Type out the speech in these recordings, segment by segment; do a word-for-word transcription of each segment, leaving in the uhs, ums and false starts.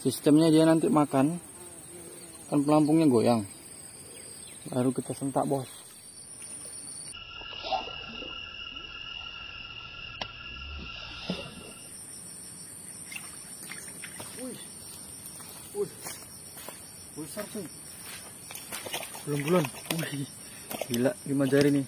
Sistemnya dia nanti makan, kan pelampungnya goyang, baru kita sentak bos. Wih, wih, besar cuy, bulan-bulan, wih, gila lima jari nih.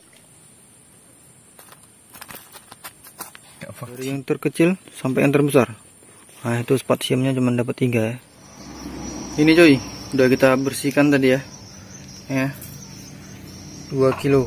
Dari yang terkecil sampai yang terbesar. Nah itu spot siamnya cuma dapat tiga ya. Ini coy, udah kita bersihkan tadi ya, ya dua kilo.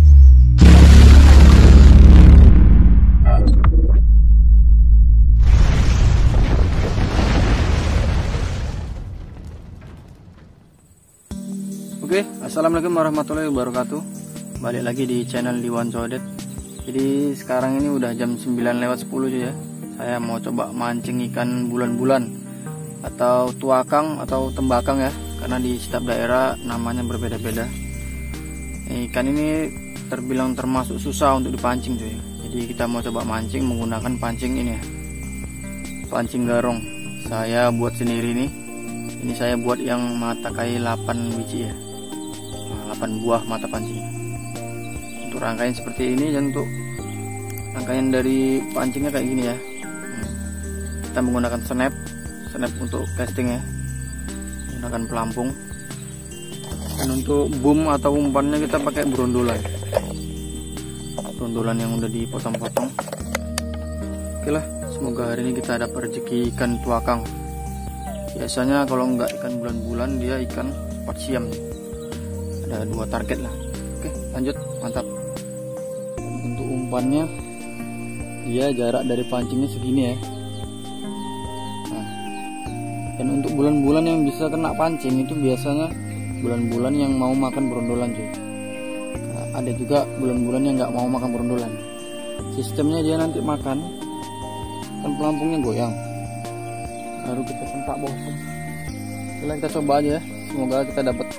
Oke, assalamualaikum warahmatullahi wabarakatuh. Balik lagi di channel Iwan Codet. Jadi sekarang ini udah jam sembilan lewat sepuluh ya. Saya mau coba mancing ikan bulan-bulan atau tuakang atau tembakang ya, karena di setiap daerah namanya berbeda-beda. Ikan ini terbilang termasuk susah untuk dipancing cuy. Jadi kita mau coba mancing menggunakan pancing ini ya, pancing garong. Saya buat sendiri nih. Ini saya buat yang mata kail delapan biji ya, nah, delapan buah mata pancing. Untuk rangkaian seperti ini dan untuk rangkaian dari pancingnya kayak gini ya. Kita menggunakan snap, snap untuk casting ya, menggunakan pelampung. Dan untuk boom atau umpannya kita pakai brondolan, brondolan yang udah dipotong-potong. Oke lah, semoga hari ini kita dapat rezeki ikan tuakang. Biasanya kalau nggak ikan bulan-bulan dia ikan spot siam nih. Ada dua target lah. Oke, lanjut, mantap. Dan untuk umpannya dia jarak dari pancingnya segini ya. Dan untuk bulan-bulan yang bisa kena pancing itu biasanya bulan-bulan yang mau makan brondolan cuy. Nah, ada juga bulan-bulan yang nggak mau makan brondolan. Sistemnya dia nanti makan, kan pelampungnya goyang, baru kita sentak bos. Setelah kita coba aja ya, semoga kita dapat.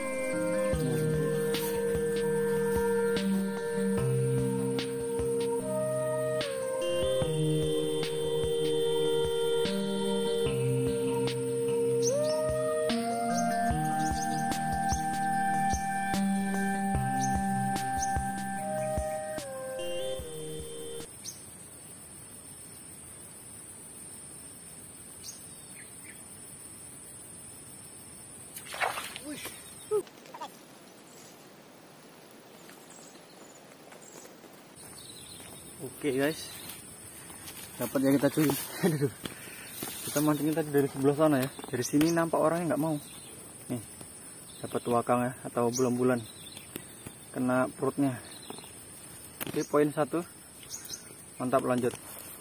Oke guys, dapat ya kita cuy. Kita mancingin tadi dari sebelah sana ya. Dari sini nampak orangnya nggak mau. Nih, dapat tuakang ya atau bulan-bulan. Kena perutnya. Oke, poin satu. Mantap, lanjut.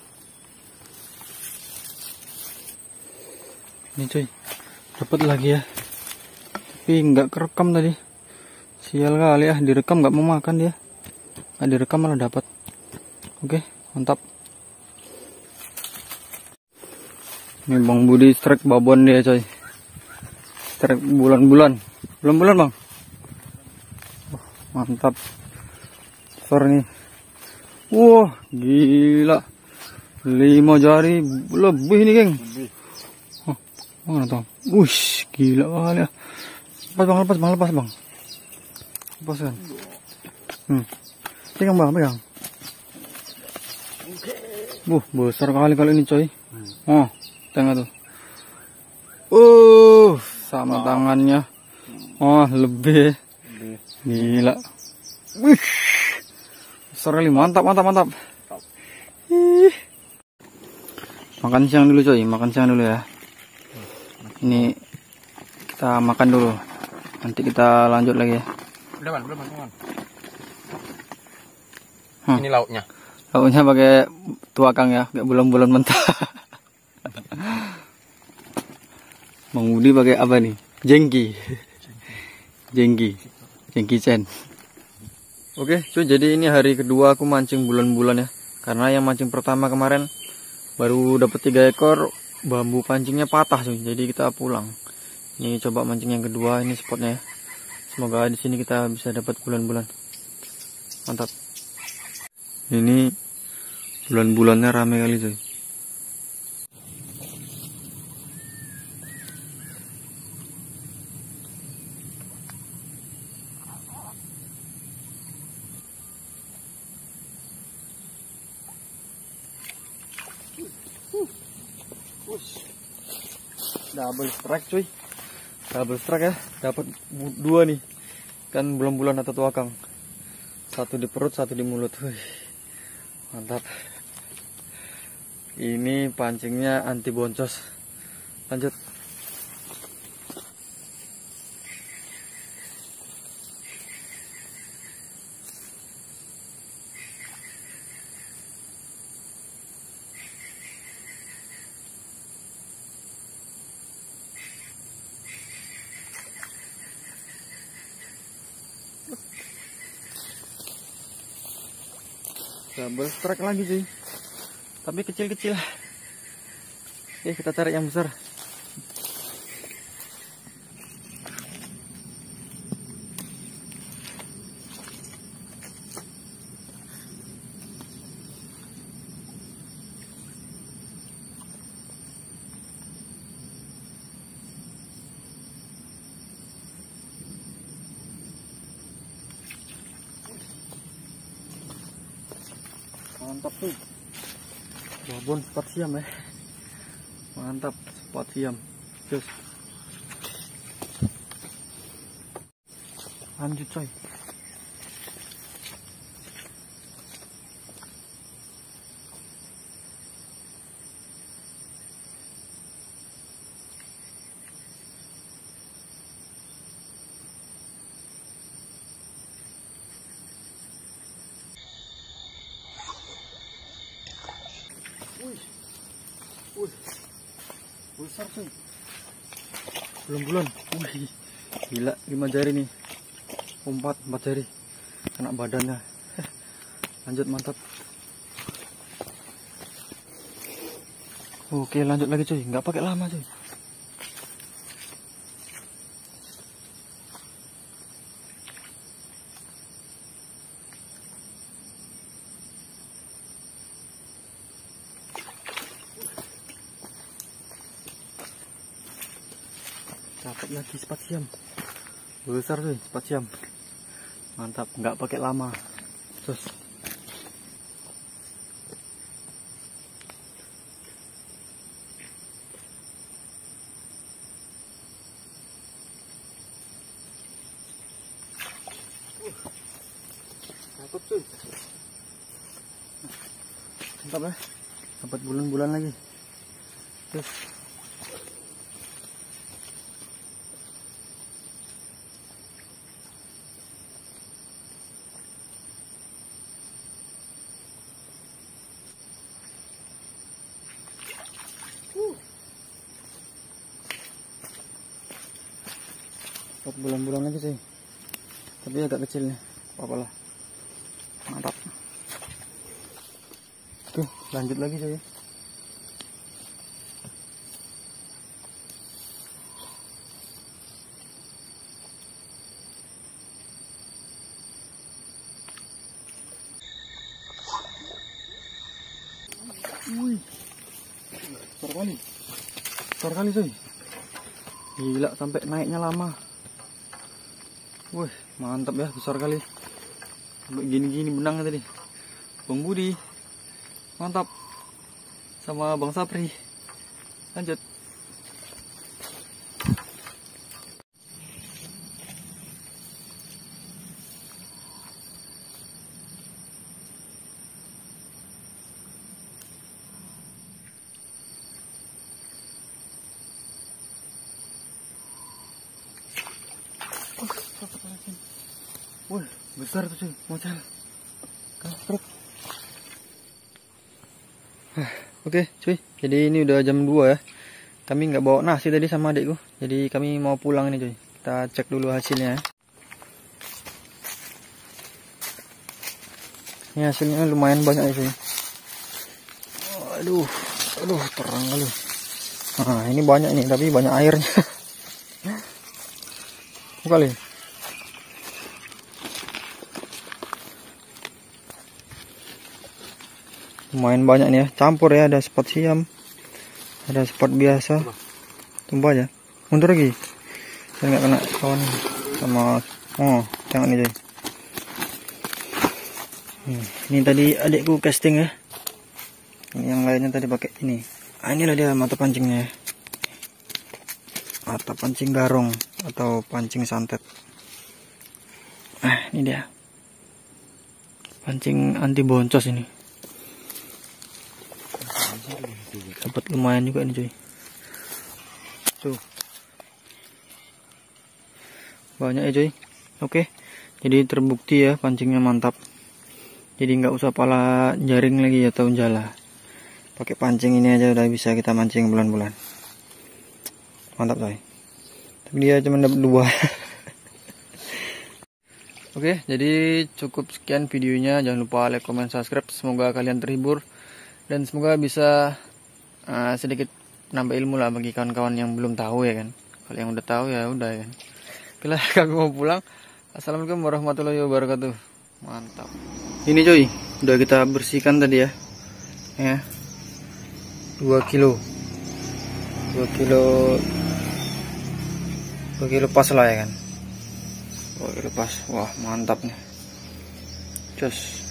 Ini cuy, dapat lagi ya. Tapi nggak kerekam tadi. Sial kali ya, direkam nggak mau makan dia. Nggak direkam malah dapat. Oke, mantap. Ini Bang Budi strike babon dia coy. Strike bulan-bulan. Bulan-bulan bang. Oh, mantap. Besar nih. Wah, gila. Lima jari lebih nih geng. Oh, mana tuh? Wush, gila kali ya. Lepas bang, lepas bang, lepas bang. Lepas kan. Hmm. Pegang bang, pegang. Buh, besar kali kali ini coy. Oh, tengah tuh. Uh, sama tangannya. Oh, lebih. Gila. Wih. Besar kali, mantap, mantap, mantap. Ih. Makan siang dulu coy, makan siang dulu ya. Ini kita makan dulu. Nanti kita lanjut lagi ya. Belum, belum, belum. Hmm. Ini lauknya. Lauknya pakai tuakang ya, kayak bulan-bulan mentah. Bang Budi pakai apa nih? Jengki. Jengki. Jengki Chen. Oke, cuy, jadi ini hari kedua aku mancing bulan-bulan ya. Karena yang mancing pertama kemarin baru dapat tiga ekor, bambu pancingnya patah cuy. Jadi kita pulang. Ini coba mancing yang kedua, ini spotnya ya. Semoga di sini kita bisa dapat bulan-bulan. Mantap. Ini bulan-bulannya rame kali coy. Ush. Double strike cuy, double strike ya, dapat dua nih, kan bulan-bulan atau tuakang, satu di perut, satu di mulut. Wih, mantap. Ini pancingnya anti boncos. Lanjut. Double strike lagi cuy, tapi kecil-kecil. Oke, kita tarik yang besar. Mantap tuh, babon spot siam ya, mantap spot siam. Terus lanjut coy. Wih, wih, besar cuy, bulan-bulan. Wih, gila, lima jari nih, empat empat jari, kena badannya. Lanjut, mantap. Oke, lanjut lagi cuy, nggak pakai lama cuy. Dapat lagi spot siam, besar tuh spot siam, mantap, nggak pakai lama. Terus dapat tuh, mantap ya, dapat bulan-bulan lagi. Terus bulan-bulan lagi sih, tapi agak kecil nih, apa lah, mantap. Tuh, lanjut lagi sih. Wih, besar kali, besar kali sih, gila, sampai naiknya lama. Wih, mantap ya, besar kali. Sampai gini-gini benang tadi. Bang Budi, mantap. Sama Bang Sapri. Lanjut. Wih, besar tuh cuy, macan. Kampret. Oke cuy, jadi ini udah jam dua ya. Kami nggak bawa nasi tadi sama adikku, jadi kami mau pulang nih cuy. Kita cek dulu hasilnya ya. Ini hasilnya lumayan banyak ya cuy. Aduh, aduh terang kali. Nah ini banyak nih, tapi banyak airnya. Kali. Lumayan banyak nih ya, campur ya, ada spot siam, ada spot biasa. Tumpah aja, mundur lagi, biar nggak kena kawan sama. Oh, tengok nih cuy. Hmm, ini tadi adikku casting ya. Ini yang lainnya tadi pakai ini. Nah, inilah dia mata pancingnya, mata pancing garong atau pancing santet. Nah, ini dia pancing anti boncos ini. Dapat lumayan juga ini cuy. Tuh. Banyak ya cuy. Oke. Jadi terbukti ya pancingnya mantap. Jadi nggak usah pala jaring lagi atau jala. Pakai pancing ini aja udah bisa kita mancing bulan-bulan. Mantap coy. Tapi dia cuma dapat dua. Oke, jadi cukup sekian videonya. Jangan lupa like, comment, subscribe. Semoga kalian terhibur dan semoga bisa uh, sedikit nambah ilmu lah bagi kawan-kawan yang belum tahu ya kan. Kalau yang udah tahu ya udah ya kan. Oke lah, kami mau pulang. Assalamualaikum warahmatullahi wabarakatuh. Mantap. Ini coy, udah kita bersihkan tadi ya. Ya. dua kilo. dua kilo. dua kilo pas lah ya kan. dua kilo pas. Wah, mantap nih. Cus.